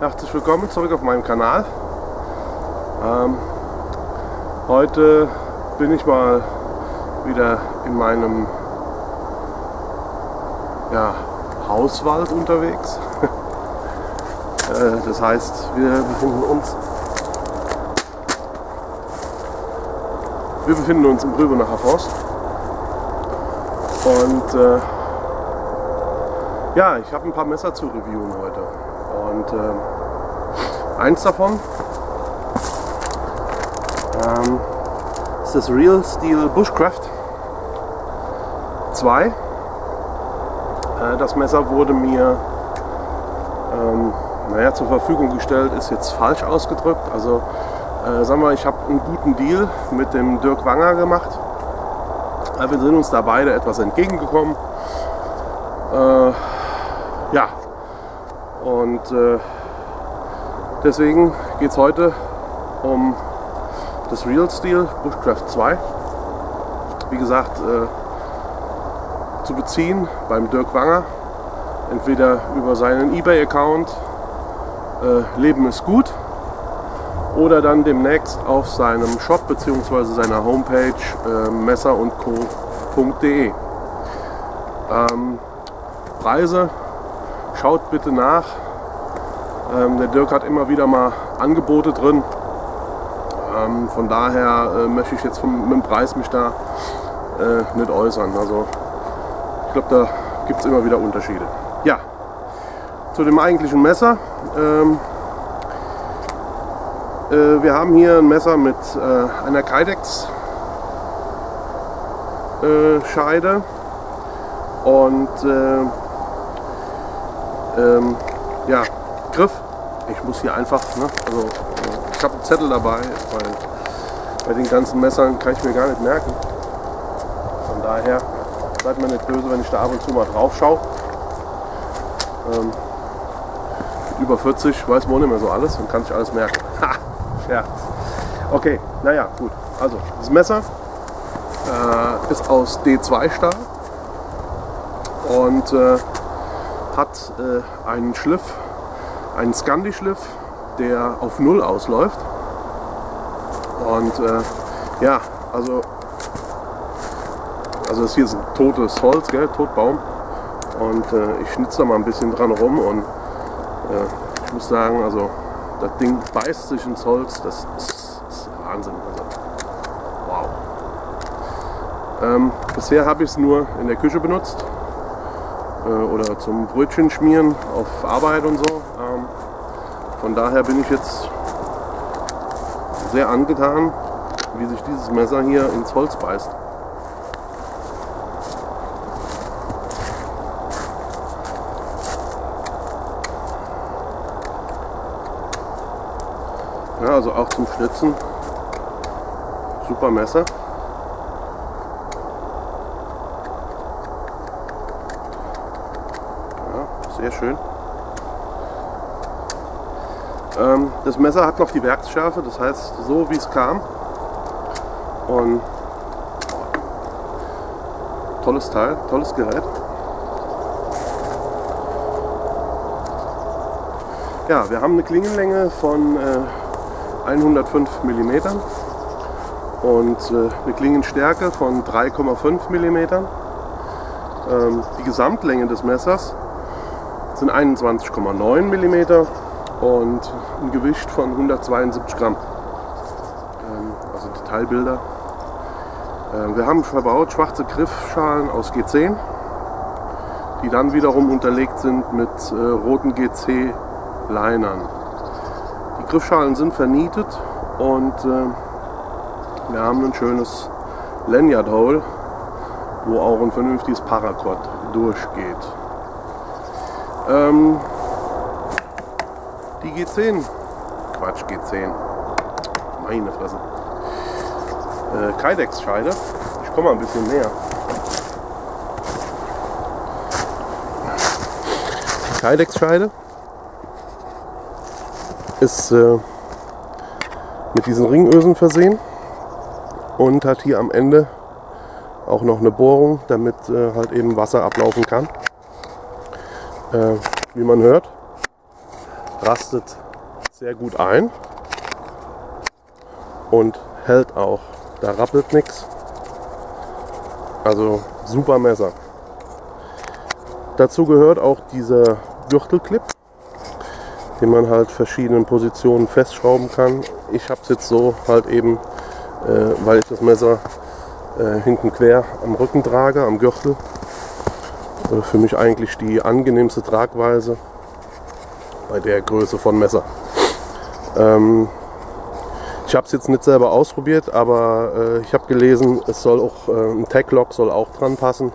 Herzlich willkommen zurück auf meinem Kanal. Heute bin ich mal wieder in meinem Hauswald unterwegs. Das heißt, wir befinden uns im Grübenacher Forst. Und ich habe ein paar Messer zu reviewen heute. Und eins davon ist das Real Steel Bushcraft 2. Das Messer wurde mir zur Verfügung gestellt, ist jetzt falsch ausgedrückt. Also sagen wir, ich habe einen guten Deal mit dem Dirk Wanger gemacht. Wir sind uns da beide etwas entgegengekommen. Deswegen geht es heute um das Real Steel Bushcraft 2. Wie gesagt, zu beziehen beim Dirk Wanger, entweder über seinen eBay-Account Leben ist gut oder dann demnächst auf seinem Shop bzw. seiner Homepage messerundco.de. Preise, schaut bitte nach. Der Dirk hat immer wieder mal Angebote drin. Von daher möchte ich jetzt mit dem Preis mich da nicht äußern. Also ich glaube, da gibt es immer wieder Unterschiede. Ja, zu dem eigentlichen Messer. Wir haben hier ein Messer mit einer Kydex Scheide und Griff. Ich muss hier einfach, ich habe einen Zettel dabei, weil bei den ganzen Messern kann ich mir gar nicht merken. Von daher seid mir nicht böse, wenn ich da ab und zu mal drauf schaue. Mit über 40 weiß man nicht mehr so alles und kann sich alles merken. Ha! Scherz. Okay, naja, gut. Also, das Messer ist aus D2 Stahl und hat einen Schliff, einen Scandi-Schliff, der auf 0 ausläuft. Und also das hier ist ein totes Holz, gell? Totbaum. Und ich schnitze da mal ein bisschen dran rum und ich muss sagen, also das Ding beißt sich ins Holz, das ist Wahnsinn. Also, wow. Bisher habe ich es nur in der Küche benutzt oder zum Brötchen schmieren auf Arbeit und so. Von daher bin ich jetzt sehr angetan, wie sich dieses Messer hier ins Holz beißt. Ja, also auch zum Schnitzen. Super Messer. Ja, sehr schön. Das Messer hat noch die Werksschärfe, das heißt so wie es kam. Und tolles Teil, tolles Gerät. Ja, wir haben eine Klingenlänge von 105 mm und eine Klingenstärke von 3,5 mm. Die Gesamtlänge des Messers sind 21,9 mm und ein Gewicht von 172 Gramm. Also Detailbilder. Wir haben verbaut schwarze Griffschalen aus G10, die dann wiederum unterlegt sind mit roten GC-Linern. Die Griffschalen sind vernietet und wir haben ein schönes Lanyard Hole, wo auch ein vernünftiges Paracord durchgeht. Die G10, meine Fresse, Kydex Scheide, ich komme mal ein bisschen näher. Kydex Scheide ist mit diesen Ringösen versehen und hat hier am Ende auch noch eine Bohrung, damit halt eben Wasser ablaufen kann. Wie man hört, rastet sehr gut ein und hält auch. Da rappelt nichts. Also super Messer. Dazu gehört auch dieser Gürtelclip, den man halt verschiedenen Positionen festschrauben kann. Ich habe es jetzt so halt eben, weil ich das Messer hinten quer am Rücken trage, am Gürtel. Für mich eigentlich die angenehmste Tragweise bei der Größe von Messer. Ich habe es jetzt nicht selber ausprobiert, aber ich habe gelesen, es soll auch ein Tag-Lock soll auch dran passen.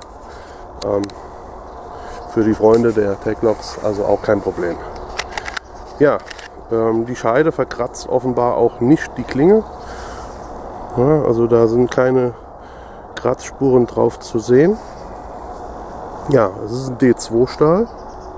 Für die Freunde der Tag-Locks also auch kein Problem. Ja, die Scheide verkratzt offenbar auch nicht die Klinge. Ja, also da sind keine Kratzspuren drauf zu sehen. Ja, es ist ein D2 Stahl.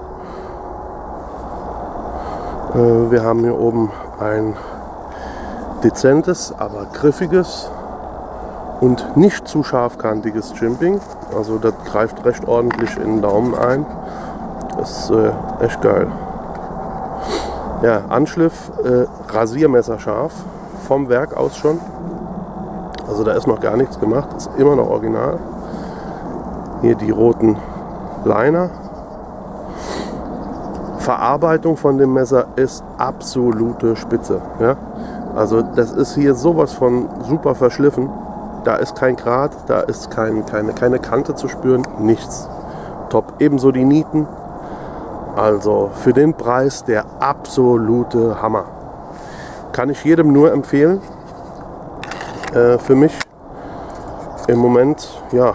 Wir haben hier oben ein dezentes, aber griffiges und nicht zu scharfkantiges Jimping. Also das greift recht ordentlich in den Daumen ein. Das ist echt geil. Ja, Anschliff rasiermesserscharf, vom Werk aus schon. Also da ist noch gar nichts gemacht, ist immer noch original. Hier die roten Liner. Verarbeitung von dem Messer ist absolute Spitze. Ja? Also das ist hier sowas von super verschliffen. Da ist kein Grat, da ist keine Kante zu spüren, nichts. Top. Ebenso die Nieten. Also für den Preis der absolute Hammer. Kann ich jedem nur empfehlen. Für mich im Moment, ja,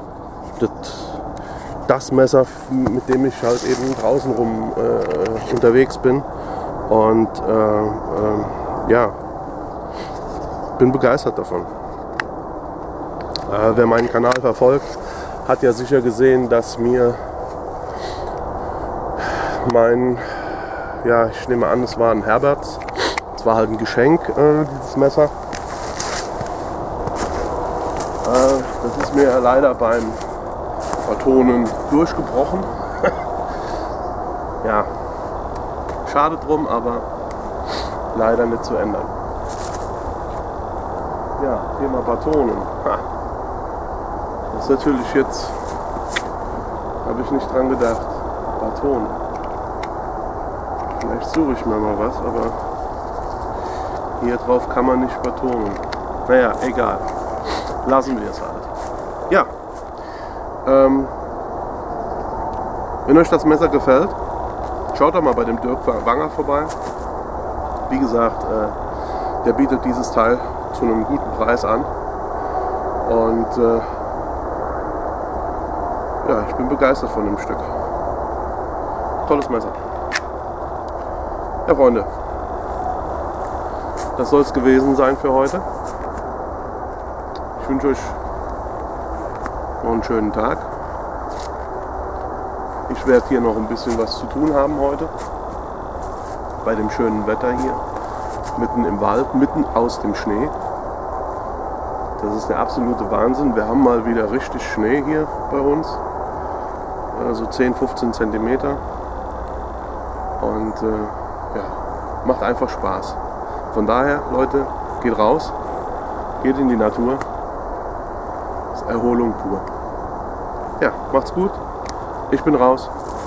das Messer, mit dem ich halt eben draußen rum unterwegs bin. Und ja, bin begeistert davon. Wer meinen Kanal verfolgt, hat ja sicher gesehen, dass mir ja, ich nehme an, es war ein Herberts. Es war halt ein Geschenk, dieses Messer. Das ist mir leider beim Vertonen durchgebrochen. Ja, schade drum, aber leider nicht zu ändern. Ja, Thema Batonen. Das ist natürlich jetzt, habe ich nicht dran gedacht. Baton. Vielleicht suche ich mir mal was, aber hier drauf kann man nicht batonen. Naja, egal. Lassen wir es halt. Ja. Wenn euch das Messer gefällt, schaut doch mal bei dem Dirk Wanger vorbei. Wie gesagt, der bietet dieses Teil zu einem guten Preis an. Und ja, ich bin begeistert von dem Stück. Tolles Messer. Ja, Freunde, das soll es gewesen sein für heute. Ich wünsche euch noch einen schönen Tag. Ich werde hier noch ein bisschen was zu tun haben heute. Bei dem schönen Wetter hier. Mitten im Wald, mitten aus dem Schnee. Das ist der absolute Wahnsinn. Wir haben mal wieder richtig Schnee hier bei uns. So 10-15 Zentimeter. Und ja, macht einfach Spaß. Von daher, Leute, geht raus, geht in die Natur. Das ist Erholung pur. Ja, macht's gut. Ich bin raus.